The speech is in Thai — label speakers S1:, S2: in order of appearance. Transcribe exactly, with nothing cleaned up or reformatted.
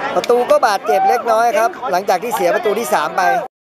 S1: ประตูก็บาดเจ็บเล็กน้อยครับหลังจากที่เสียประตูที่สามไป